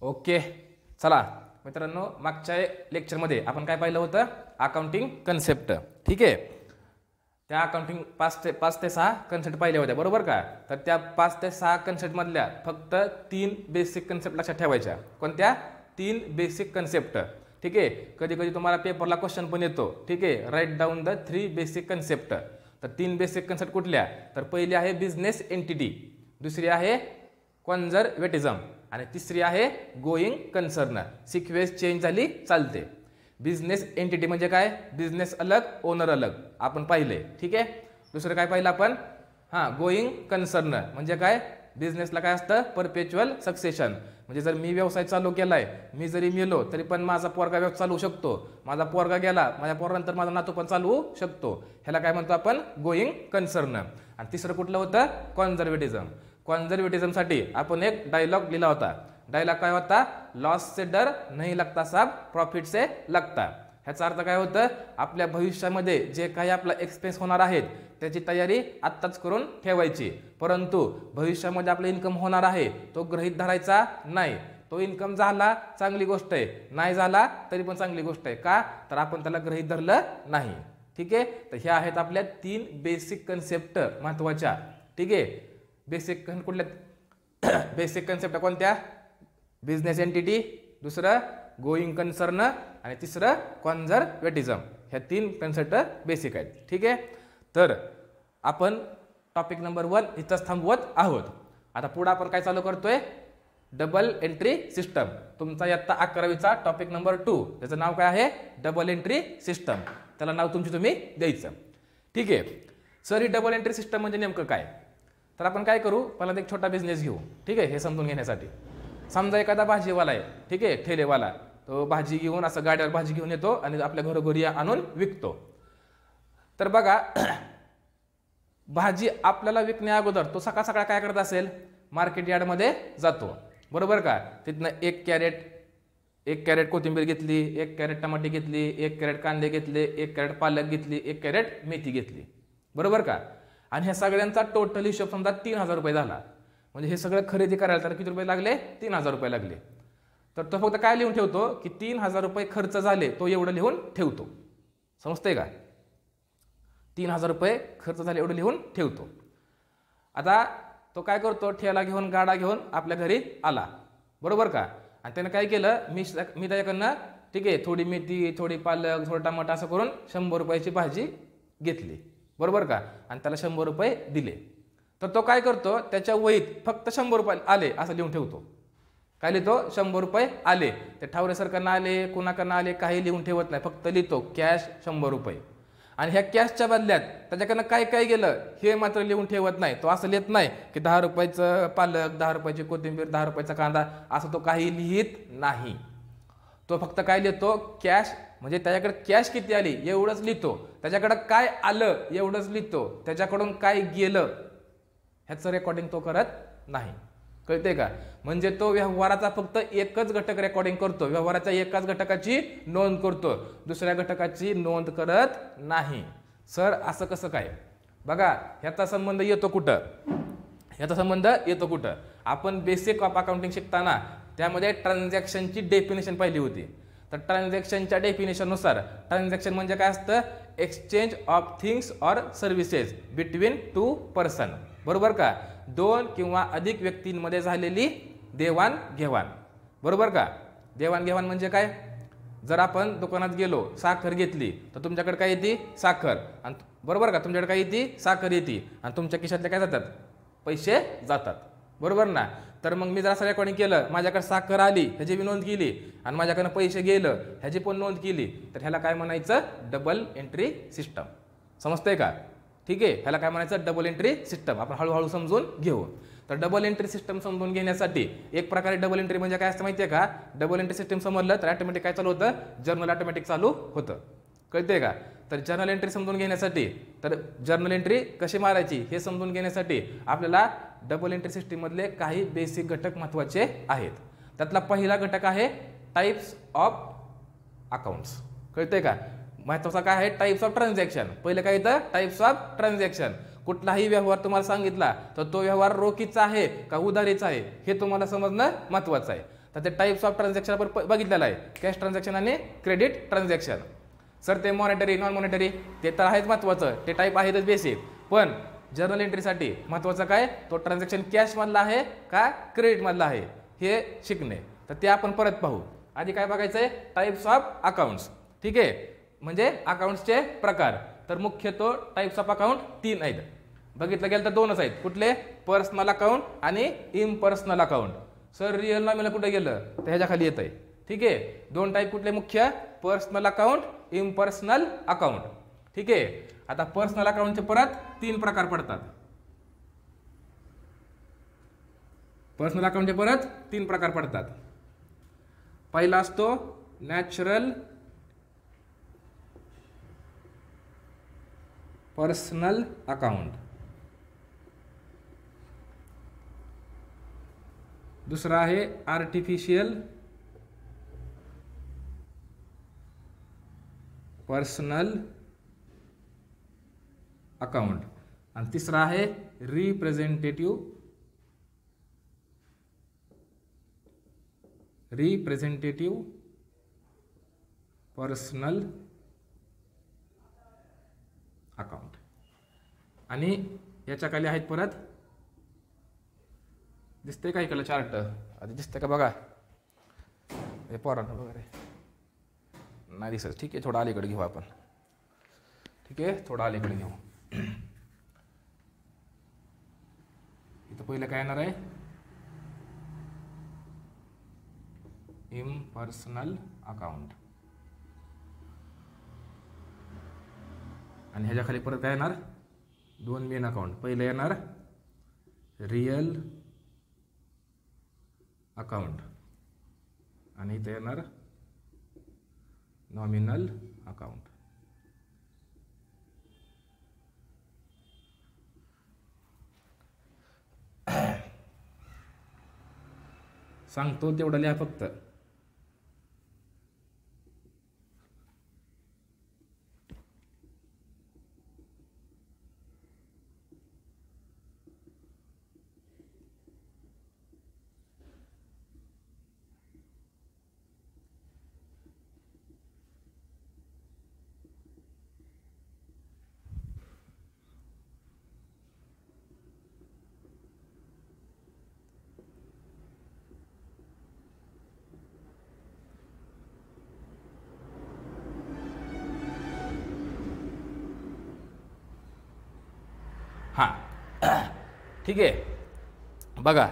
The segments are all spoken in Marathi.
ओके, चला मित्रांनो, मागच्या लेक्चरमध्ये आपण काय पाहिलं होतं? Accounting concept. ठीक आहे, त्या अकाउंटिंग 5 ते 6 कन्सेप्ट पाहिल्या होत्या, बरोबर का? तर त्या 5 ते 6 कन्सेप्ट मधल्या फक्त 3 बेसिक कन्सेप्ट लक्षात ठेवायच्या. कोणत्या? 3 बेसिक कन्सेप्ट. ठीक आहे, कधी कधी तुम्हाला पेपरला क्वेश्चन पण येतो. ठीक आहे, write down the 3 basic concept. तर 3 बेसिक कन्सेप्ट कुठल्या? तर पहिली आहे बिझनेस एंटिटी, दुसरी आहे कॉन्झर्वेटिझम आणि तिसरी आहे गोईंग कन्सर्न. सिक्वेन्स चेंज झाली चालते. बिझनेस एंटिटी म्हणजे काय? बिझनेस अलग, ओनर अलग, आपण पाहिले. ठीक आहे, दुसरं काय पाहिलं आपण? गोईंग कन्सर्न म्हणजे काय? बिझनेसला काय असतं? Perpetual succession. म्हणजे जर मी व्यवसाय चालू केलाय, मी जरी मेलो तरी पण माझा पोरगा व्यवसाय चालवू शकतो. माझा पोरगा गेला, माझ्या पोरानंतर माझा नातू पण चालवू शकतो. ह्याला काय म्हणतो आपण? Going concern. आणि तिसरं कुठलं होतं? कॉन्झर्वेटिझम. कॉन्झर्वेटिझमसाठी आपण एक डायलॉग लिहिला होता. डायलॉग काय होता? लॉस से डर नहीं लगता साहब, प्रॉफिट से लगता. ह्याचा अर्थ काय होतं? आपल्या भविष्यामध्ये जे काही आपला एक्सपेन्स होणार आहेत त्याची तयारी आत्ताच करून ठेवायची, परंतु भविष्यामध्ये आपला इन्कम होणार आहे तो गृहीत धरायचा नाही. तो इन्कम झाला चांगली गोष्ट आहे, नाही झाला तरी पण चांगली गोष्ट आहे. का? तर आपण त्याला गृहीत धरलं नाही. ठीक आहे, तर ह्या आहेत आपल्या 3 बेसिक कन्सेप्ट महत्वाच्या. ठीक आहे, बेसिक कुठल्या? बेसिक कन्सेप्ट कोणत्या? बिझनेस एंटिटी, दुसरं गोईंग कन्सर्न आणि तिसरं कॉन्झर्वेटिझम. ह्या 3 कन्सेप्ट बेसिक आहेत. ठीक आहे, तर आपण टॉपिक नंबर 1 इथंच थांबवत आहोत. आता पुढे आपण काय चालू करतोय? Double entry system. तुमचा इयत्ता 11वीचा टॉपिक नंबर 2, त्याचं नाव काय आहे? Double entry system. त्याला नाव तुम्ही द्यायचं. ठीक आहे सर, ही डबल एंट्री सिस्टम म्हणजे नेमकं काय? तर आपण काय करू, पहिल्यांदा एक छोटा बिझनेस घेऊ. ठीक आहे, हे समजून घेण्यासाठी. समजा एखादा भाजीवाला आहे, ठीक आहे, ठेलेवाला. तो भाजी घेऊन असं गाड्यावर भाजी घेऊन येतो आणि आपल्या घरोघरी आणून विकतो. तर बघा, भाजी आपल्याला विकण्या अगोदर तो सकाळ सकाळ काय करत असेल? मार्केट यार्डमध्ये जातो, बरोबर का? तिथनं एक कॅरेट कोथिंबीर घेतली, 1 कॅरेट टमाटे घेतली, 1 कॅरेट कांदे घेतले, 1 कॅरेट पालक घेतली, 1 कॅरेट मेथी घेतली, बरोबर का? आणि ह्या सगळ्यांचा टोटल हिशोब समजा 3000 रुपये झाला. म्हणजे हे सगळं खरेदी करायला तर किती रुपये लागले? 3000 रुपये लागले. तर तो फक्त काय लिहून ठेवतो की 3000 रुपये खर्च झाले, तो एवढं लिहून ठेवतो. समजतंय का? 3000 रुपये खर्च झाले एवढं लिहून ठेवतो. आता तो काय करतो? ठेला घेऊन, गाडा घेऊन आपल्या घरी आला, बरोबर का? आणि त्यानं काय केलं? मी त्याच्याकडनं, ठीक आहे, थोडी मेथी, थोडी पालक, थोडं टमाटा असं करून 100 रुपयाची भाजी घेतली, बरोबर का? आणि त्याला 100 रुपये दिले. तर तो काय करतो? त्याच्या वहीत फक्त 100 रुपये आले असं लिहून ठेवतो. काय लिहितो? 100 रुपये आले. ते ठावरे सरकारनं आले, कुणाकडनं आले, काही लिहून ठेवत नाही, फक्त लिहितो कॅश 100 रुपये. आणि ह्या कॅशच्या बदल्यात त्याच्याकडनं काय काय गेलं हे मात्र लिहून ठेवत नाही. तो असं लिहित नाही की 10 रुपयाचं पालक, 10 रुपयाची कोथिंबीर, 10 रुपयाचा कांदा, असं तो काही लिहित नाही. तो फक्त काय लिहितो? कॅश. म्हणजे त्याच्याकडे कॅश किती आली एवढंच लिहितो, त्याच्याकडे काय आलं एवढंच लिहितो, त्याच्याकडून काय गेलं ह्याचं रेकॉर्डिंग तो करत नाही. कळते का? म्हणजे तो व्यवहाराचा फक्त एकच घटक रेकॉर्डिंग करतो, व्यवहाराच्या एकाच घटकाची नोंद करतो, दुसऱ्या घटकाची नोंद करत नाही. सर असं कसं काय? बघा, ह्याचा संबंध येतो कुठं? ह्याचा संबंध येतो कुठं? आपण बेसिक ऑफ अकाउंटिंग शिकताना त्यामध्ये ट्रान्झॅक्शनची डेफिनेशन पाहिली होती. तर ट्रान्झॅक्शनच्या डेफिनेशननुसार ट्रान्झॅक्शन म्हणजे काय असतं? Exchange of things or services between 2 person, बरोबर का? 2 किंवा अधिक व्यक्तींमध्ये झालेली देवाणघेवाण, बरोबर का? देवाणघेवाण म्हणजे काय? जर आपण दुकानात गेलो, साखर घेतली, तर तुमच्याकडे काय येते? साखर. आणि बरोबर का? तुमच्याकडे काय येते? साखर येते. आणि तुमच्या खिशातले काय जातात? पैसे जातात, बरोबर ना? तर मग मी जर असं रेकॉर्डिंग केलं, माझ्याकडे साखर आली ह्याची नोंद केली आणि माझ्याकडनं पैसे गेलं ह्याची पण नोंद केली, तर ह्याला काय म्हणायचं? Double entry system. समजतंय का? ठीक आहे, ह्याला काय म्हणायचं? Double entry system. आपण हळूहळू समजून घेऊ. तर डबल एंट्री सिस्टम समजून घेण्यासाठी एक प्रकारे डबल एंट्री म्हणजे काय असतं माहिती आहे का? डबल एंट्री सिस्टम समजलं तर ऑटोमॅटिक काय चालू होतं? जर्नल ऑटोमॅटिक चालू होतं. कळते का? तर जर्नल एंट्री समजून घेण्यासाठी, तर जर्नल एंट्री कशी मारायची हे समजून घेण्यासाठी आपल्याला डबल एंट्री सिस्टीम मधले काही बेसिक घटक महत्वाचे आहेत. त्यातला पहिला घटक आहे टाइप्स ऑफ अकाउंट्स. कळते का? महत्वाचा काय आहे? Types of transaction. पहिलं काय येतं? Types of transaction. कुठलाही व्यवहार तुम्हाला सांगितला तर तो व्यवहार रोखीचा आहे का उधारीचा आहे हे तुम्हाला समजणं महत्वाचं आहे. तर ते टाईप्स ऑफ ट्रान्झॅक्शन आपण बघितलेलं आहे, कॅश ट्रान्झॅक्शन आणि क्रेडिट ट्रान्झॅक्शन. सर ते मॉनिटरी नॉन मॉनिटरी ते तर आहेच महत्त्वाचं, ते टाईप आहेतच बेसिक, पण जर्नल एंट्रीसाठी महत्त्वाचं काय, तो ट्रान्झॅक्शन कॅशमधला आहे का क्रेडिटमधला आहे हे शिकणे. तर ते आपण परत पाहू. आधी काय बघायचं आहे, टाईप्स ऑफ अकाउंट्स. ठीक आहे, म्हणजे अकाउंट्सचे प्रकार. तर मुख्यतः टाईप्स ऑफ अकाउंट 3 आहेत. बघितलं गेलं तर 2च आहेत. कुठले, पर्सनल अकाउंट आणि impersonal account. Sir real nominal कुठे गेलं तर ह्याच्या खाली येत आहे. ठीक आहे, 2 टाईप कुठले मुख्य, पर्सनल अकाउंट, इम्पर्सनल अकाउंट. ठीक आहे, आता पर्सनल अकाउंटचे परत 3 प्रकार पडतात. पर्सनल अकाउंटचे परत 3 प्रकार पडतात. पहिला असतो नॅचरल पर्सनल अकाउंट. दुसरा आहे आर्टिफिशियल पर्सनल अकाउंट आणि तिसरा आहे रिप्रेझेंटेटिव्ह पर्सनल अकाउंट. आणि याच्या खाली आहेत परत, दिसते का इकडलं चार्ट, आधी दिसते का बघा, हे पोरांना वगैरे नाही दिसत. ठीक आहे, थोडं अलीकडे घेऊ आपण. ठीक आहे, थोडं अलीकडे घेऊ. इथं पहिलं काय येणार आहे, इम्पर्सनल अकाउंट. आणि ह्याच्या खाली परत काय येणार, 2 मेन अकाउंट. पहिलं येणार रिअल अकाउंट आणि इथे येणार नॉमिनल अकाउंट. सांगतो तेवढं लिहा फक्त. हां, ठीक आहे, बघा.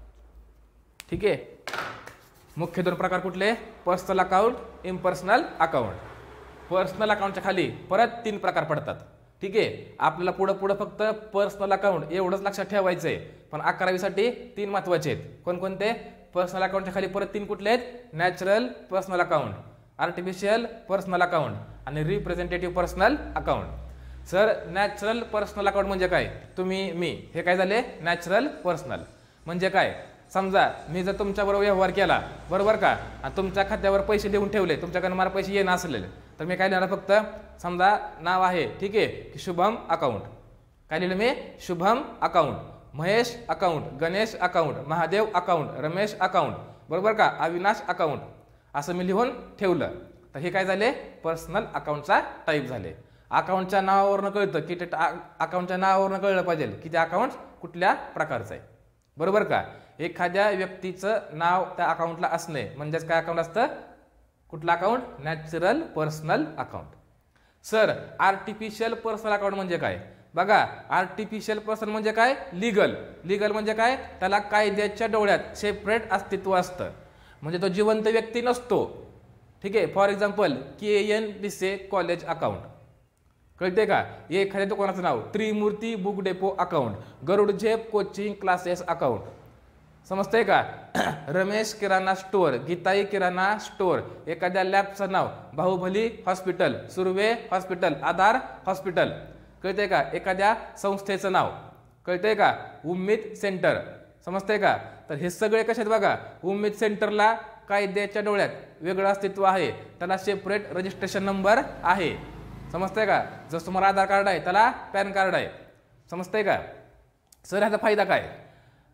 ठीक आहे, मुख्य 2 प्रकार कुठले, personal account, impersonal account. Personal अकाउंटच्या खाली परत 3 प्रकार पडतात. ठीक आहे, आपल्याला पुढं फक्त पर्सनल अकाउंट एवढंच लक्षात ठेवायचं आहे, पण 11वीसाठी 3 महत्त्वाचे आहेत. कोणकोणते, पर्सनल अकाउंटच्या खाली परत 3 कुठले आहेत, natural personal account, artificial personal account आणि representative personal account. Sir natural personal account म्हणजे काय, तुम्ही मी हे काय झाले, नॅचरल पर्सनल म्हणजे काय, समजा मी जर तुमच्याबरोबर व्यवहार केला, बरोबर का, आणि तुमच्या खात्यावर पैसे देऊन ठेवले, तुमच्याकडे मला पैसे येणं असलेले, तर मी काय लिहिणार, फक्त समजा नाव आहे, ठीक आहे, की शुभम अकाउंट. काय लिहिलं मी, Shubham account, Mahesh account, Ganesh account, Mahadev account, Ramesh account, बरोबर का, अविनाश अकाउंट, असं मी लिहून ठेवलं. तर हे काय झाले, पर्सनल अकाउंटचा टाईप झाले. अकाउंटच्या नावावरनं कळतं की ते अकाउंटच्या नावावरनं कळलं पाहिजे की ते अकाउंट कुठल्या प्रकारचं आहे, बरोबर का. एखाद्या व्यक्तीचं नाव त्या अकाउंटला असणे म्हणजेच काय अकाउंट असतं, कुठलं account, natural personal account. Sir artificial personal account म्हणजे काय, बघा, आर्टिफिशियल पर्सन म्हणजे काय, लिगल म्हणजे काय, त्याला कायद्याच्या डोळ्यात सेपरेट अस्तित्व असतं, म्हणजे तो जिवंत व्यक्ती नसतो. ठीक आहे, for example KN Bise college account, कळते का. एखाद्या दुकानाचं नाव Trimurti book depot account, Garud Zep coaching classes account, समजतंय का. Ramesh Kirana store, Gitai Kirana store. एखाद्या लॅबचं नाव Baahubali hospital, Surve hospital, Aadhar hospital, कळतंय का. एखाद्या संस्थेचं नाव, कळतंय का, उम्मीद सेंटर, समजतंय का. तर हे सगळे कशात बघा, उम्मीद सेंटरला कायद्याच्या डोळ्यात वेगळं अस्तित्व आहे, त्याला सेपरेट रजिस्ट्रेशन नंबर आहे, समजतंय का. जसं तुम्हाला आधार कार्ड आहे त्याला पॅन कार्ड आहे, समजतंय का. सर ह्याचा फायदा काय,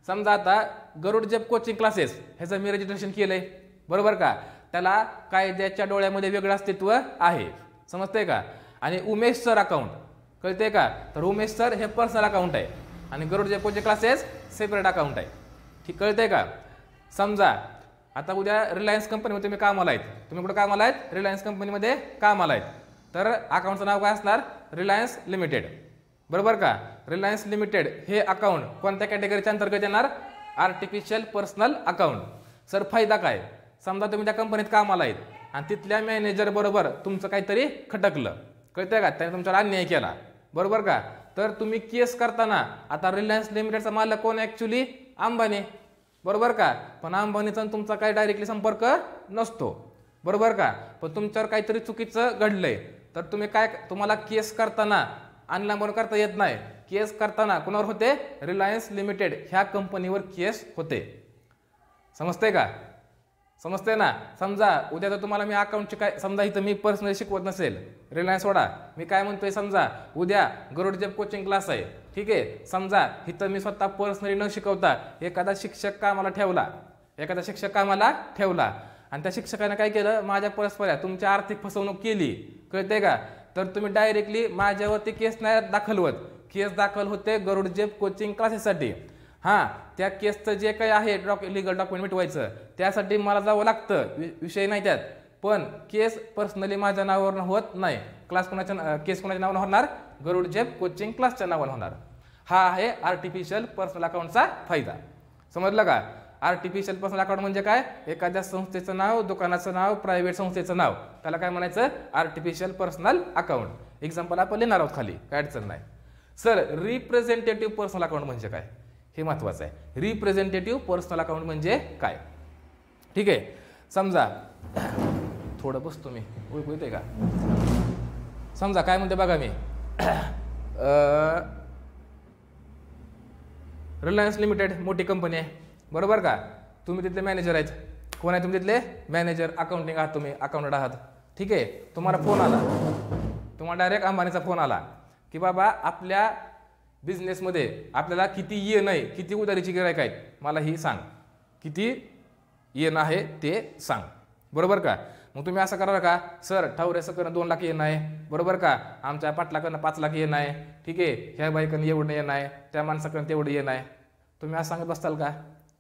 समजा आता गरुड जेप कोचिंग क्लासेस ह्याचं मी रजिस्ट्रेशन केलंय, बरोबर का, त्याला कायद्याच्या डोळ्यामध्ये वेगळं अस्तित्व आहे, समजतंय का. आणि उमेश सर अकाउंट कळतंय का, तर उमेश सर हे पर्सनल अकाउंट आहे आणि Garud Jep coaching classes separate account आहे. ठीक कळतंय का. समजा आता उद्या रिलायन्स कंपनीमध्ये तुम्ही कामाला आहेत, तुम्ही कुठं कामाला आहेत, रिलायन्स कंपनीमध्ये कामाला आहेत, तर अकाउंटचं नाव काय असणार, रिलायन्स लिमिटेड, बरोबर का. रिलायन्स लिमिटेड हे अकाउंट कोणत्या कॅटेगरीच्या अंतर्गत येणार, आर्टिफिशियल पर्सनल अकाउंट. सर फायदा काय, समजा तुम्ही त्या कंपनीत कामाला आहेत आणि तिथल्या मॅनेजर बरोबर तुमचं काहीतरी खटकलं, कळतंय का, त्याने तुमच्यावर अन्याय केला, बरोबर का, तर तुम्ही केस करताना आता रिलायन्स लिमिटेडचा मालक कोण, ऍक्च्युली अंबानी, बरोबर का, पण अंबानीचा तुमचा काही डायरेक्टली संपर्क नसतो, बरोबर का, पण तुमच्यावर काहीतरी चुकीचं घडलंय, तर तुम्ही काय, तुम्हाला केस करताना अनलांबन करता येत नाही, केस करताना कुणावर होते, रिलायन्स लिमिटेड ह्या कंपनीवर केस होते, समजतंय का, समजतंय ना. समजा उद्या तर तुम्हाला मी अकाउंटची काय, समजा इथं मी पर्सनली शिकवत नसेल, रिलायन्स सोडा, मी काय म्हणतोय, समजा उद्या गरुड जेप कोचिंग क्लास आहे, ठीक आहे, समजा इथं मी स्वतः पर्सनली न शिकवता एखादा शिक्षक कामाला ठेवला आणि त्या शिक्षकाने काय केलं, माझ्या परस्पर तुमची आर्थिक फसवणूक केली, कळतंय का, तर तुम्ही डायरेक्टली माझ्यावरती केस नाही दाखल होत, केस दाखल होते गरुड जेप कोचिंग क्लासेससाठी. हां, त्या केसचं जे काही आहे लिगल डॉक्युमेंट मिटवायचं त्यासाठी मला जावं लागतं, विषय नाही त्यात, पण केस पर्सनली माझ्या नावावर होत नाही, केस कोणाच्या नावानं होणार, गरुड जेप कोचिंग क्लासच्या नावानं होणार. हा आहे आर्टिफिशियल पर्सनल अकाउंटचा फायदा, समजलं का. आर्टिफिशियल पर्सनल अकाउंट म्हणजे काय, एखाद्या संस्थेचं नाव, दुकानाचं नाव, प्रायव्हेट संस्थेचं नाव, त्याला काय म्हणायचं, आर्टिफिशियल पर्सनल अकाउंट. एक्झाम्पल आपण लिहिणार आहोत खाली, काय अडचण नाही. सर रिप्रेझेंटेटिव्ह पर्सनल अकाउंट म्हणजे काय, हे महत्वाचं आहे. रिप्रेझेंटेटिव्ह पर्सनल अकाउंट म्हणजे काय, ठीक आहे. समजा थोडं बसतो मी, ओळखू येते का, समजा काय म्हणते बघा, मी रिलायन्स लिमिटेड मोठी कंपनी आहे, बरोबर का, तुम्ही तिथले मॅनेजर आहेत, कोण आहे तुम्ही तिथले मॅनेजर, अकाउंटिंग आहात तुम्ही, अकाउंटंट आहात, ठीक आहे. तुम्हाला फोन आला, तुम्हाला डायरेक्ट अंबानीचा फोन आला की बाबा आपल्या बिझनेसमध्ये आपल्याला किती येणं आहे, किती उधारीची गिराईक आहेत, मला ही सांग, किती येणं आहे ते सांग, बरोबर का. मग तुम्ही असं करा का, सर ठाऊरेसकडनं 2 लाख येणं आहे, बरोबर का, आमच्या पाटलाकडनं 5 लाख येणं आहे, ठीक आहे, ह्या बाईकडनं एवढं येणं आहे, त्या माणसाकडनं तेवढं येणं आहे, तुम्ही असं सांगत बसताल का,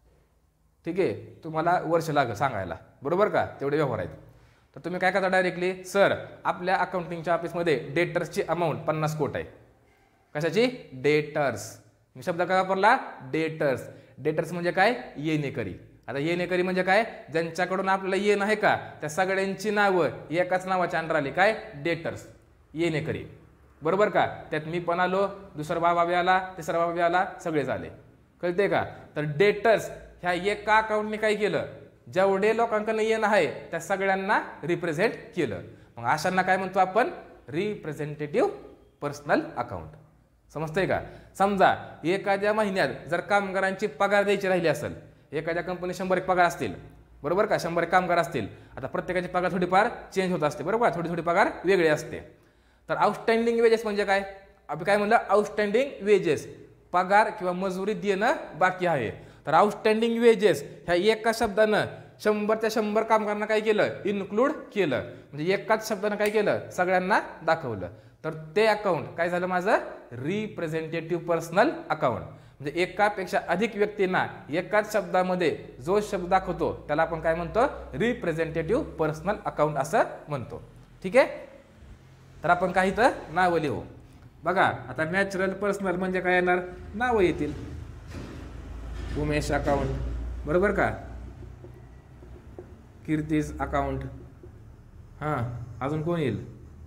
ठीक आहे, तुम्हाला वर्ष लागेल सांगायला, बरोबर का, तेवढे व्यवहार आहेत. तर तुम्ही काय करता, डायरेक्टली सर आपल्या अकाउंटिंगच्या ऑफिसमध्ये डेटर्सची अमाऊंट 50 कोटी आहे. कशाची, डेटर्स, मी शब्द काय वापरला, डेटर्स. डेटर्स म्हणजे काय, येणेकरी. आता येणेकरी म्हणजे काय, ज्यांच्याकडून आपल्याला येणं आहे का त्या सगळ्यांची नावं एकाच नावाच्या अंडर आली, काय, डेटर्स, येणेकरी, बरोबर का. त्यात मी पण आलो, दुसरा बाबा बी आला, तिसरा बाबा बी आला, सगळेच आले, कळते का. तर डेटर्स ह्या एका अकाउंटने काय केलं, जेवढे लोकांकडनं येणं आहे त्या सगळ्यांना रिप्रेझेंट केलं. मग अशांना काय म्हणतो आपण, रिप्रेझेंटेटिव्ह पर्सनल अकाउंट, समजतंय का. समजा एखाद्या महिन्यात जर कामगारांची पगार द्यायची राहिली असेल, एखाद्या कंपनी 100 पगार असतील, बरोबर का, 100 कामगार असतील, आता प्रत्येकाची पगार थोडीफार चेंज होत असते, बरोबर, थोडी पगार वेगळी असते. तर आउटस्टँडिंग वेजेस म्हणजे काय, आपण काय म्हणलं, आउटस्टँडिंग वेजेस, पगार किंवा मजुरी देणं बाकी आहे. तर आउटस्टँडिंग वेजेस ह्या एका शब्दानं 100च्या 100 कामगारांना काय केलं, इन्क्लूड केलं, म्हणजे एकाच शब्दानं काय केलं, सगळ्यांना दाखवलं. तर ते अकाउंट काय झालं माझं, रिप्रेझेंटेटिव्ह पर्सनल अकाउंट. म्हणजे एकापेक्षा अधिक व्यक्तींना एकाच शब्दामध्ये जो शब्द दाखवतो त्याला आपण काय म्हणतो, रिप्रेझेंटेटिव्ह पर्सनल अकाउंट असं म्हणतो, ठीक आहे. तर आपण काही तर नावं लिहू बघा. आता नॅचरल पर्सनल म्हणजे काय येणार, नावं येतील, उमेश अकाउंट, बरोबर का, कीर्तीज अकाउंट, हां, अजून कोण येईल,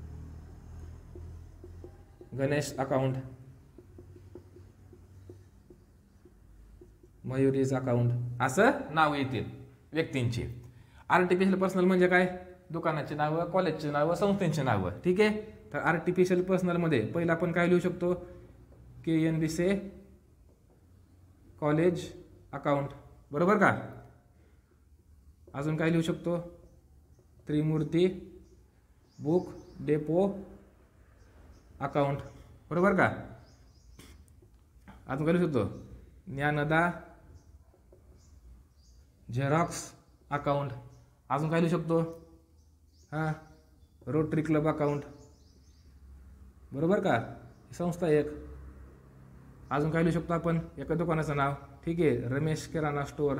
गणेश अकाउंट, मयुरीज अकाउंट, असं नाव येतील व्यक्तींची. आर्टिफिशियल पर्सनल म्हणजे काय, दुकानाची नावं, कॉलेजची नावं, संस्थेची नावं, ठीक आहे. तर आर्टिफिशियल पर्सनल मध्ये पहिला आपण काय लिहू शकतो, KNBC कॉलेज अकाउंट, बरोबर का. अजून काय लिहू शकतो, त्रिमूर्ती बुक डेपो अकाउंट, बरोबर का. अजून काय लिहू शकतो, ज्ञानदा झेरॉक्स अकाउंट. अजून काय लिहू शकतो? हां, रोटरी क्लब अकाउंट. बरोबर का? संस्था एक. अजून काय लिहू शकतो आपण? एका दुकानाचं नाव. ठीक आहे, Ramesh Kirana store.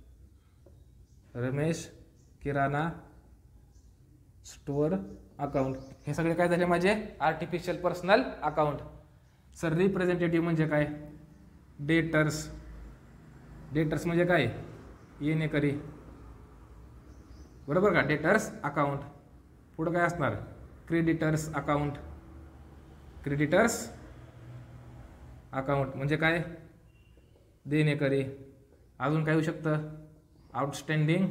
Ramesh Kirana store account. हे सगळे काय झाले माझे artificial personal account. Sir representative म्हणजे काय? डेटर्स. डेटर्स म्हणजे काय? येणेकरी. बरोबर का? Debtors account. पुढं काय असणार? Creditors account. क्रेडिटर्स अकाउंट म्हणजे काय? देणेकरी. अजून काय होऊ शकतं? Outstanding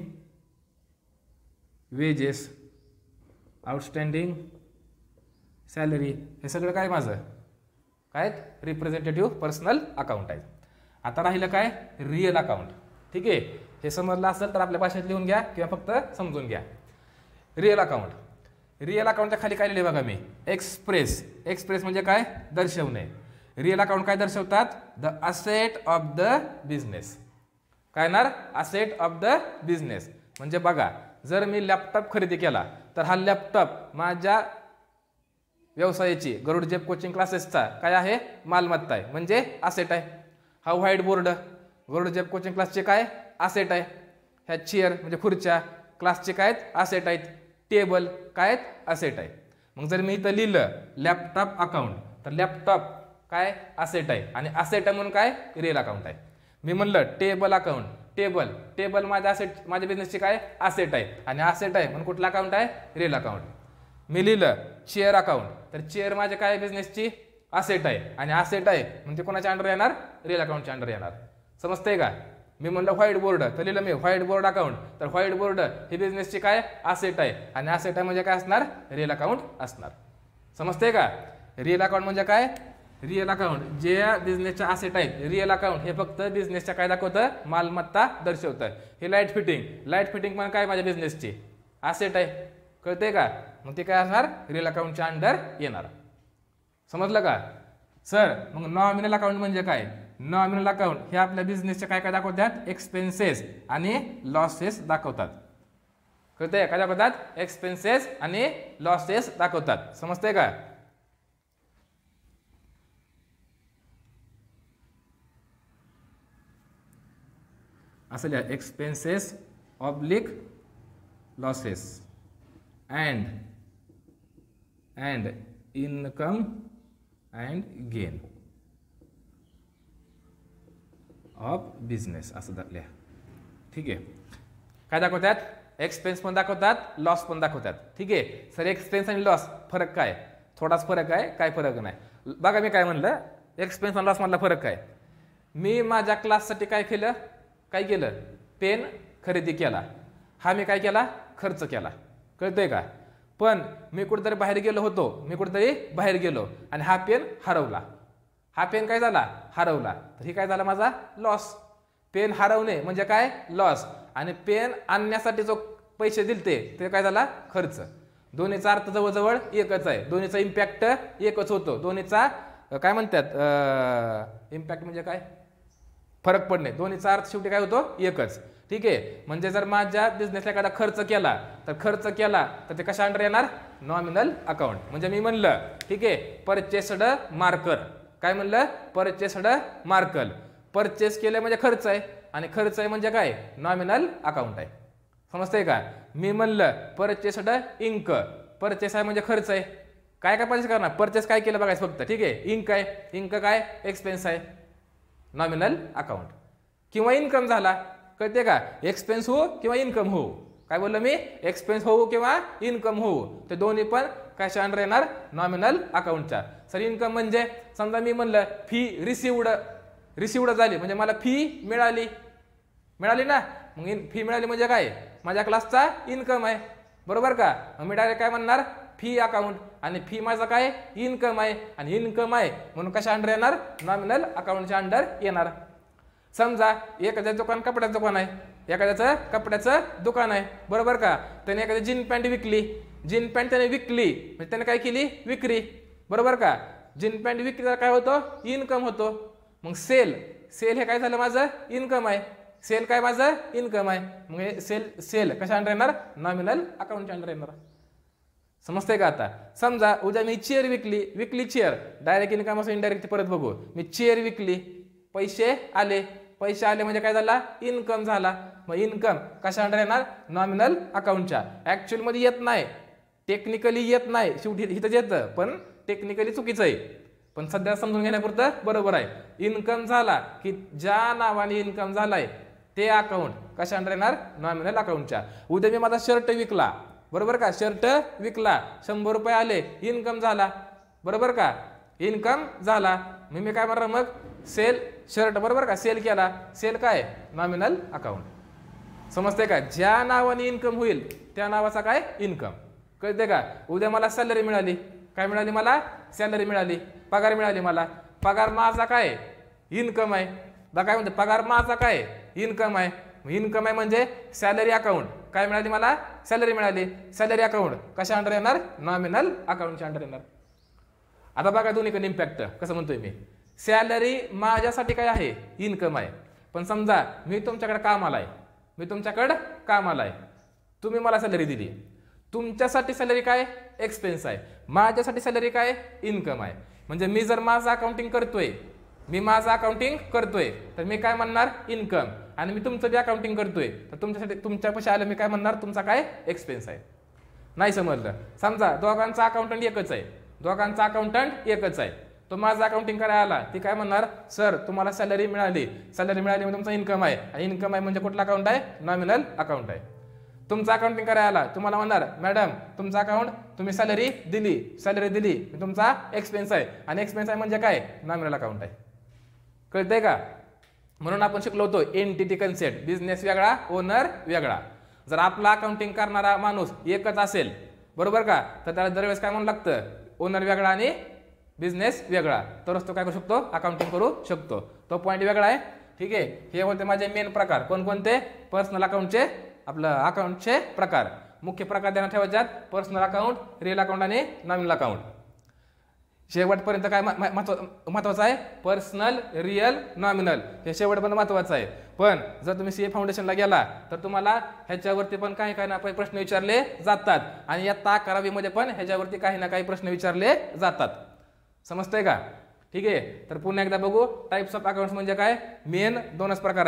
wages, outstanding salary. हे सगळं काय माझं काय रिप्रेझेंटेटिव्ह पर्सनल अकाउंट आहे. आता राहिलं काय? Real account. ठीक आहे, हे समजलं असेल तर आपल्या भाषेत लिहून घ्या किंवा फक्त समजून घ्या. Real account. रिअल अकाउंटच्या खाली काय लिहिले बघा मी? एक्सप्रेस. एक्सप्रेस म्हणजे काय? दर्शवणे. रिअल अकाउंट काय दर्शवतात? The asset of the business. काय येणार? Asset of the business. म्हणजे बघा, जर मी लॅपटॉप खरेदी केला तर हा लॅपटॉप माझ्या व्यवसायाची गरुड जेप कोचिंग क्लासेसचा काय आहे? मालमत्ता आहे, म्हणजे असेट आहे. हा white board Garud Jep coaching क्लासचे काय? असेट आहे. ह्या चेअर म्हणजे खुर्च्या क्लासचे काय आहेत? असेट आहेत. टेबल काय आहेत? असेट आहे. मग जर मी इथं लिहिलं लॅपटॉप अकाउंट तर लॅपटॉप काय? असेट आहे, आणि असेट आहे म्हणून काय? रिअल अकाउंट आहे. मी म्हणलं टेबल अकाउंट. टेबल टेबल माझ्या असेट, माझ्या बिझनेसची काय? असेट आहे, आणि असेट आहे म्हणून कुठला अकाउंट आहे? Real account. मी लिहिलं चेअर अकाउंट तर चेअर माझ्या काय? बिझनेसची असेट आहे, आणि असेट आहे म्हणजे कोणाच्या अंडर येणार? रिअल अकाउंटच्या अंडर येणार. समजतंय का? मी म्हणलं व्हाईट बोर्ड तर लिहिलं मी व्हाईट बोर्ड अकाउंट तर व्हाईट बोर्ड ही बिझनेसची काय? असेट आहे, आणि असेट आहे म्हणजे काय असणार? रिअल अकाउंट असणार. समजतंय का? रिअल अकाउंट म्हणजे काय? रिअल अकाउंट जे बिझनेसच्या असेट आहेत. रिअल अकाउंट हे फक्त बिझनेसच्या काय दाखवतं? मालमत्ता दर्शवतं. हे लाईट फिटिंग. लाईट फिटिंग पण काय? माझ्या बिझनेसची असेट आहे. कळतंय का? मग ते काय असणार? रिअल अकाउंटच्या अंडर येणार. समजलं का? सर मग नॉमिनल अकाउंट म्हणजे काय? नॉमिनल अकाउंट हे आपल्या बिझनेसच्या काय काय दाखवतात? एक्सपेन्सेस आणि लॉसेस दाखवतात. कळतंय? काय दाखवतात? एक्सपेन्सेस आणि लॉसेस दाखवतात. समजतंय का? असं लिहा, expenses oblique losses and income and gain of business असं लिहा. ठीक आहे. काय दाखवतात? एक्सपेन्स पण दाखवतात, लॉस पण दाखवतात. ठीक आहे. सर एक्सपेन्स आणि लॉस फरक काय? थोडाच फरक आहे, काय फरक नाही. बघा मी काय म्हणलं, एक्सपेन्स आणि लॉस मधला फरक काय? मी माझ्या क्लाससाठी काय केलं? काय केलं? पेन खरेदी केला. हा मी काय केला? खर्च केला. कळतंय का? पण मी कुठेतरी बाहेर गेलो होतो, आणि हा पेन हरवला. हा पेन काय झाला? हरवला. तर ही काय झाला? माझा लॉस. पेन हरवणे म्हणजे काय? लॉस. आणि पेन आणण्यासाठी जो पैसे दिलते ते काय झाला? खर्च. दोन्हीचा अर्थ जवळजवळ एकच आहे. दोन्हीचा इम्पॅक्ट एकच होतो. दोन्हीचा काय म्हणतात? इम्पॅक्ट म्हणजे काय? फरक पडणे. दोन्हीचा अर्थ शेवटी काय होतो? एकच. ठीक आहे. म्हणजे जर माझ्या बिझनेसला एखादा खर्च केला तर ते कशा अंडर येणार? Nominal account. म्हणजे मी म्हणलं ठीक आहे, परचेस्ड मार्कर. काय म्हणलं? Purchased marker. परचेस केलं म्हणजे खर्च आहे, आणि खर्च आहे म्हणजे काय? नॉमिनल अकाउंट आहे. समजतंय का? मी म्हणलं परचेस्ड इंक. परचेस आहे म्हणजे खर्च आहे. काय काय परचेस करणार? परचेस काय केलं बघायचं फक्त. ठीक आहे. इंक आहे. इंक काय? एक्सपेन्स आहे. Nominal account. किंवा इन्कम झाला. कळते का? एक्सपेन्स हो किंवा इन्कम हो. काय बोललो मी? एक्सपेन्स होऊ किंवा इन्कम होऊ, ते दोन्ही पण कशा अंडर येणार? नॉमिनल अकाउंटच्या. सर इन्कम म्हणजे समजा मी म्हणलं फी रिसिवड झाली म्हणजे मला फी मिळाली ना. मग फी मिळाली म्हणजे काय? माझ्या क्लासचा इन्कम आहे. बरोबर का? मी डायरेक्ट काय म्हणणार? Fee account. आणि फी माझा काय? इन्कम आहे. आणि इन्कम आहे म्हणून कशा अंडर येणार? नॉमिनल अकाउंटच्या अंडर येणार. समजा एखाद्या कपड्याचं दुकान आहे, एखाद्याचं कपड्याचं दुकान आहे. बरोबर का? त्याने एखादी जीन पॅन्ट विकली. जीन पॅन्ट त्याने विकली म्हणजे त्याने काय केली? विक्री. बरोबर का? जीन पॅन्ट विकली तर काय होतं? इन्कम होतो. मग सेल हे काय झालं? माझं इन्कम आहे. सेल काय माझं इन्कम आहे, मग हे सेल कशा अंडर येणार नॉमिनल अकाउंटच्या अंडर येणार. समजतंय का आता. समजा उद्या मी चेअर विकली चेअर, डायरेक्ट इन्कम असं इनडायरेक्ट परत बघू. मी चेअर विकली, पैसे आले म्हणजे काय झाला इन्कम झाला. मग इन्कम कशा अंडर येणार नॉमिनल अकाउंटच्या. ऍक्च्युअल मध्ये येत नाही, टेक्निकली येत नाही, शेवटी इथं येतं पण टेक्निकली चुकीचं आहे, पण सध्या समजून घेण्यापुरतं बरोबर आहे. इन्कम झाला की ज्या नावाने इन्कम झालाय ते अकाउंट कशा अंडर येणार नॉमिनल अकाउंटच्या. उद्या मी माझा शर्ट विकला, बरोबर का, शर्ट विकला 100 रुपये आले, इन्कम झाला, बरोबर का, इन्कम झाला. मी काय म्हणणार मग सेल शर्ट, बरोबर का, सेल केला, सेल काय नॉमिनल अकाउंट. समजते का. ज्या नावाने इन्कम होईल त्या नावाचा काय इन्कम. कळते का. उद्या मला सॅलरी मिळाली, काय मिळाली मला सॅलरी मिळाली, पगार मिळाली मला, पगार माझा काय इन्कम आहे. काय म्हणते पगार माझा काय इन्कम आहे. इन्कम आहे म्हणजे सॅलरी अकाउंट, काय मिळाली मला सॅलरी मिळाली, सॅलरी अकाउंट कशा अंडर येणार नॉमिनल अकाउंटच्या अंडर येणार. आता बघा दोन्हीकडे इम्पॅक्ट कसं म्हणतोय मी. सॅलरी माझ्यासाठी काय आहे इन्कम आहे, पण समजा मी तुमच्याकडे कामाला आहे, तुम्ही मला सॅलरी दिली, तुमच्यासाठी सॅलरी काय एक्सपेन्स आहे, माझ्यासाठी सॅलरी काय इन्कम आहे. म्हणजे मी जर माझं अकाउंटिंग करतोय तर मी काय म्हणणार इन्कम, आणि मी तुमचं बी अकाउंटिंग करतोय तर तुमच्या पैसे आलं मी काय म्हणणार तुमचा काय एक्सपेन्स आहे. नाही समजलं. समजा दोघांचा अकाउंटंट एकच आहे, तो माझा अकाउंटिंग करायला आला, ती काय म्हणणार सर तुम्हाला सॅलरी मिळाली म्हणजे तुमचा इन्कम आहे, आणि इन्कम आहे म्हणजे कुठला अकाउंट आहे नॉमिनल अकाउंट आहे. तुमचा अकाउंटिंग करायला आला, तुम्हाला म्हणणार मॅडम तुमचा अकाउंट तुम्ही सॅलरी दिली तुमचा एक्सपेन्स आहे, आणि एक्सपेन्स आहे म्हणजे काय नॉमिनल अकाउंट आहे. कळतंय का. म्हणून आपण शिकलो होतो एंटिटी कन्सेप्ट, बिझनेस वेगळा ओनर वेगळा. जर आपला अकाउंटिंग करणारा माणूस एकच असेल, बरोबर का, तर त्याला दरवेळेस काय म्हणू लागतं ओनर वेगळा आणि बिझनेस वेगळा, तरच तो काय करू शकतो अकाउंटिंग करू शकतो. तो पॉईंट वेगळा आहे. ठीक आहे. हे होते माझे मेन प्रकार कोणकोणते पर्सनल अकाउंटचे, आपलं अकाउंटचे प्रकार. मुख्य प्रकार देण्यात ठेवायच्यात पर्सनल अकाउंट, रिअल अकाउंट आणि नॉमिनल अकाउंट. शेवटपर्यंत काय महत्वाचं आहे पर्सनल रिअल नॉमिनल, हे शेवटपर्यंत महत्वाचं आहे. पण जर तुम्ही सीए फाउंडेशनला गेला तर तुम्हाला ह्याच्यावरती पण काही ना काही प्रश्न विचारले जातात, आणि इयत्ता 11वी मध्ये पण ह्याच्यावरती काही ना काही प्रश्न विचारले जातात. समजतंय का. ठीक आहे. तर पुन्हा एकदा बघू. टाइप्स ऑफ अकाउंट्स म्हणजे काय. मेन दोनच प्रकार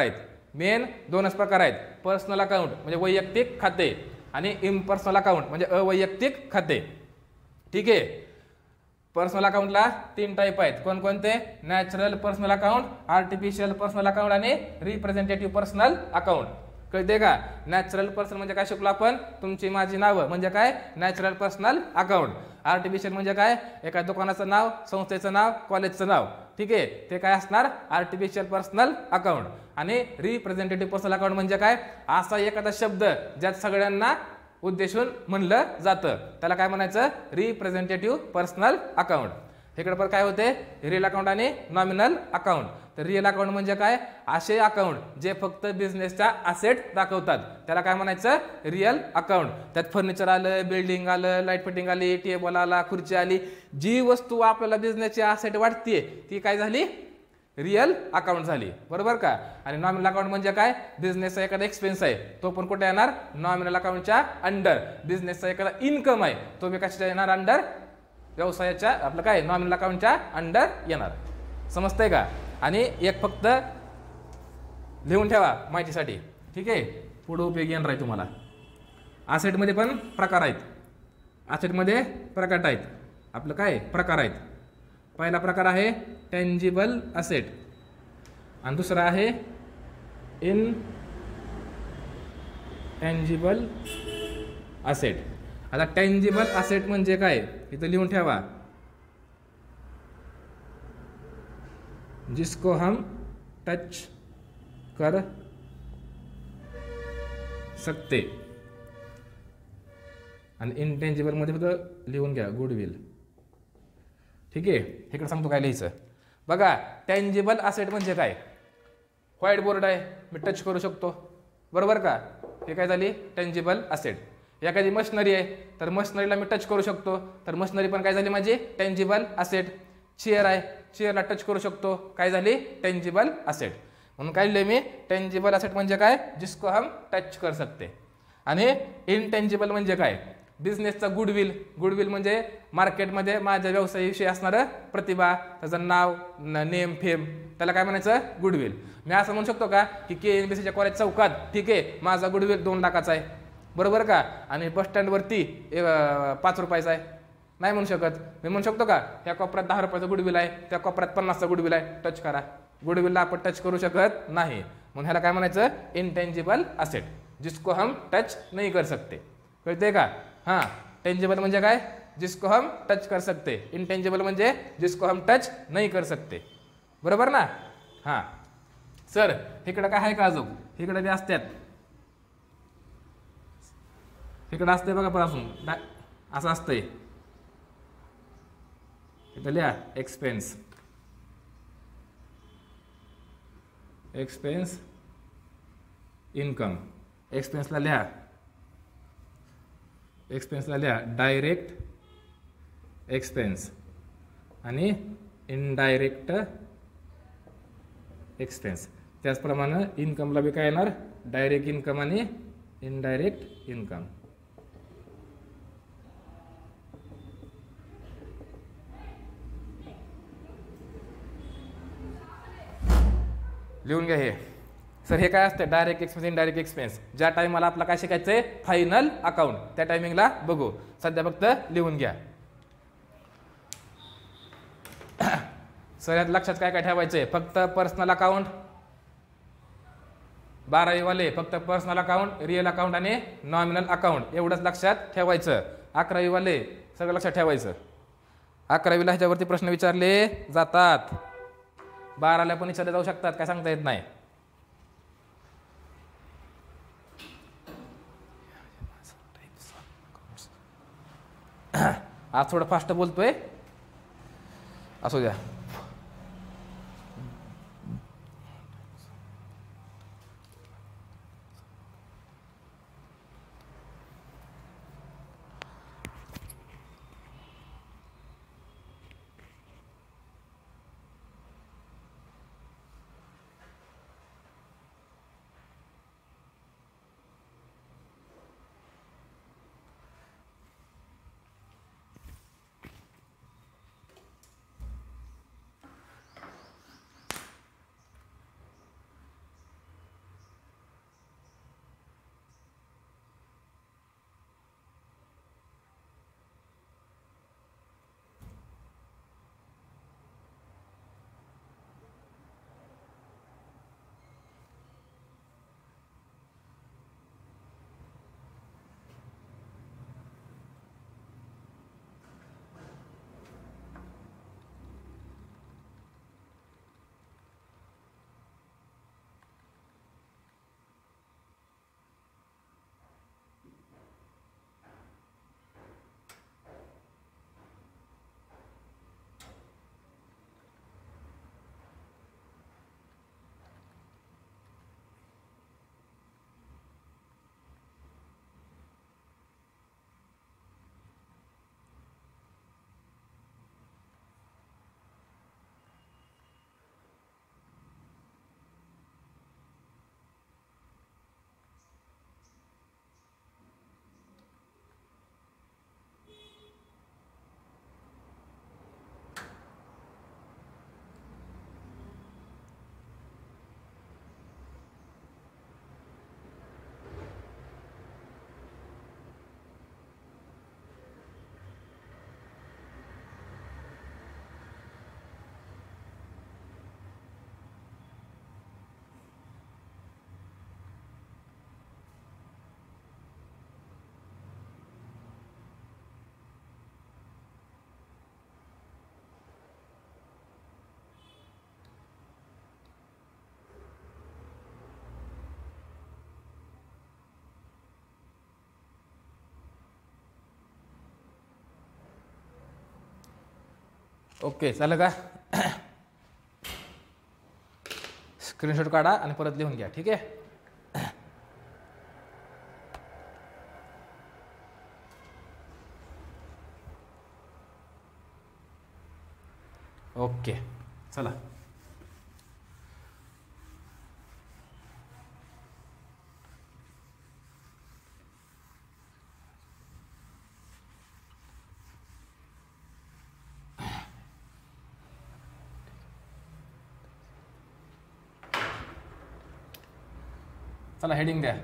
आहेत. पर्सनल अकाउंट म्हणजे वैयक्तिक खाते, आणि इम्पर्सनल अकाउंट म्हणजे अवैयक्तिक खाते. ठीक आहे. पर्सनल अकाउंटला 3 टाईप आहेत. कोणकोणते. Natural personal account, artificial personal account आणि रिप्रेझेंटेटिव्ह पर्सनल अकाउंट. कळते का. नॅचरल पर्सन म्हणजे काय शिकलो आपण, तुमची माझी नावं म्हणजे काय नॅचरल पर्सनल अकाउंट. आर्टिफिशियल म्हणजे काय, एका दुकानाचं नाव, संस्थेचं नाव, कॉलेजचं नाव. ठीक आहे. ते काय असणार आर्टिफिशियल पर्सनल अकाउंट. आणि रिप्रेझेंटेटिव्ह पर्सनल अकाउंट म्हणजे काय, असा एखादा शब्द ज्यात सगळ्यांना उद्देशून म्हणलं जातं त्याला काय म्हणायचं रिप्रेझेंटेटिव्ह पर्सनल अकाउंट. इकडे पण काय होते रिअल अकाउंट आणि नॉमिनल अकाउंट. तर रिअल अकाउंट म्हणजे काय, असे अकाउंट जे फक्त बिझनेसच्या असेट दाखवतात त्याला काय म्हणायचं रिअल अकाउंट. त्यात फर्निचर आलं, बिल्डिंग आलं, लाईट फिटिंग आली, टेबल आला, खुर्ची आली, जी वस्तू आपल्याला बिझनेसची असेट वाटते ती काय झाली रिअल अकाउंट झाली. बरोबर का. आणि नॉमिनल अकाउंट म्हणजे काय, बिझनेसचा एखादा एक्सपेन्स आहे तो पण कुठे येणार नॉमिनल अकाउंटच्या अंडर. बिझनेसचा एखादा इन्कम आहे तो बी कशाच्या येणार अंडर, व्यवसायाच्या आपलं काय नॉमिनल अकाउंटच्या अंडर येणार. समजतंय का. आणि एक फक्त लिहून ठेवा माहितीसाठी. ठीक आहे. पुढे उपयोगी येणार आहे तुम्हाला. असेटमध्ये पण प्रकार आहेत. आपलं काय प्रकार आहेत. पहिला प्रकार आहे टेंजिबल असेट, आणि दुसरा आहे इनटेंजिबल असेट. आता टेंजिबल असेट म्हणजे काय इथं लिहून ठेवा, जिसको हम टच कर सकते. आणि इनटेंजिबल मध्ये फक्त लिहून घ्या गुडविल. ठीक आहे. इकडे सांगतो काय लिहायचं बघा. टेंजिबल असेट म्हणजे काय, व्हाईट बोर्ड आहे मी टच करू शकतो, बरोबर का, हे काय झाली टेंजिबल असेट. एखादी मशिनरी आहे तर मशिनरीला मी टच करू शकतो, तर मशिनरी पण काय झाली माझी टेंजिबल असेट. चेअर आहे, चेअरला टच करू शकतो, काय झाली टेंजिबल असेट. म्हणून काय लिहिले मी, टेंजिबल असेट म्हणजे काय, जिसको हम टच कर सकते. आणि इनटेंजिबल म्हणजे काय, बिझनेसचा गुडविल. गुडविल म्हणजे मार्केटमध्ये माझ्या व्यवसायाविषयी असणारं प्रतिभा, त्याचं नाव, नेम फेम, त्याला काय म्हणायचं, गुडविल. मी असं म्हणू शकतो का की KNBCच्या कॉलेज चौकात ठीक आहे माझा गुडविल 2 लाखाचा आहे, बरोबर का, आणि बस स्टँडवरती 5 रुपयाचा आहे, नाही म्हणू शकत. मी म्हणू शकतो का त्या कोपऱ्यात 10 रुपयाचा गुडविल आहे, त्या कोपऱ्यात 50चा गुडविल आहे, टच करा. गुडविलला आपण टच करू शकत नाही, म्हणून ह्याला काय म्हणायचं, इनटेंजिबल असेट, जिसको हम टच नहीं कर सकते. कळते का. हां, टेंजिबल म्हणजे काय, जिसको हम टच कर सकते. इनटेंजिबल म्हणजे जिसको हम टच नहीं कर सकते, बरोबर ना. हां सर, इकडं काय आहे का अजून, इकडे बी असतात, इकडं असते बघा पासून असं असतंय. इथं लिहा एक्सपेन्स, एक्सपेन्स इन्कम. एक्सपेन्सला लिहा, एक्सपेन्सला लिहा डायरेक्ट एक्सपेन्स आणि इनडायरेक्ट एक्सपेन्स. त्याचप्रमाणे इन्कमला बी काय येणार, डायरेक्ट इन्कम आणि इनडायरेक्ट इन्कम. लिहून घ्या हे. सर हे काय असतं, डायरेक्ट एक्सपेन्स, इनडायरेक्ट एक्सपेन्स. ज्या टायमाला आपला काय शिकायचंय, फायनल अकाउंट, त्या टायमिंगला बघू. सध्या फक्त लिहून घ्या. सर यात लक्षात काय काय ठेवायचंय, फक्त पर्सनल अकाउंट, 12वी वाले फक्त पर्सनल अकाउंट, रिअल अकाउंट आणि नॉमिनल अकाउंट एवढंच लक्षात ठेवायचं. 11वी वाले सगळं लक्षात ठेवायचं. 11वीला ह्याच्यावरती प्रश्न विचारले जातात, 12ला पण विचारले जाऊ शकतात, काय सांगता येत नाही. आज थोडं फास्ट बोलतोय, असू द्या. ओके, चालेल का. स्क्रीनशॉट काढा आणि परत लिहून घ्या, ठीक आहे. ओके चला. चला हेडिंग द्या.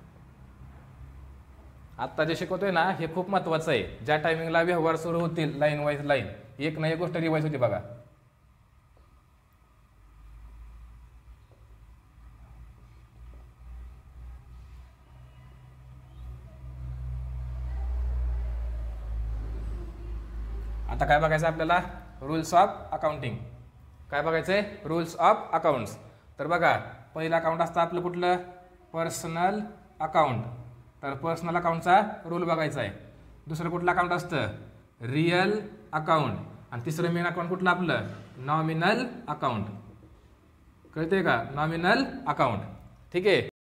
आत्ता जे शिकवतोय ना हे खूप महत्वाचं आहे. ज्या टायमिंगला व्यवहार सुरू होतील लाईन वाईज लाईन, एक ना एक गोष्ट रिवाईज होती बघा. आता काय बघायचं आपल्याला, रूल्स ऑफ अकाउंटिंग. काय बघायचंय, रूल्स ऑफ अकाउंट्स. तर बघा पहिलं अकाउंट असतं आपलं कुठलं, पर्सनल अकाउंट. तर पर्सनल अकाउंटचा रूल बघायचा आहे. दुसरं कुठलं अकाउंट असतं, रिअल अकाउंट. आणि तिसरं मेन अकाउंट कुठलं आपलं, नॉमिनल अकाउंट. कळतंय का, नॉमिनल अकाउंट. ठीक आहे.